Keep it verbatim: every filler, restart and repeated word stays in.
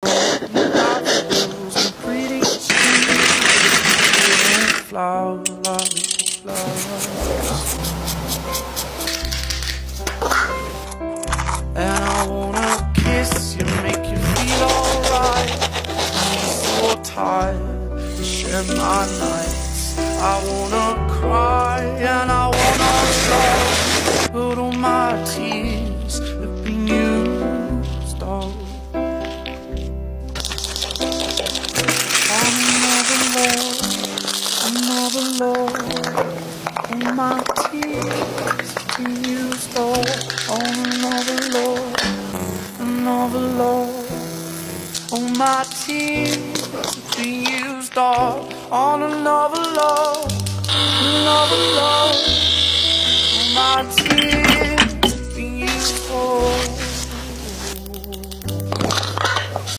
daffodils and pretty streets, flowers, flowers. And I wanna kiss you, make you feel alright. I'm so tired to share my nights. I wanna cry and I wanna shout, but all my tears have been used all on another love, another love. All my tears have been used all on another love, another love. All my tears have been used all on another love, another love. All my tears.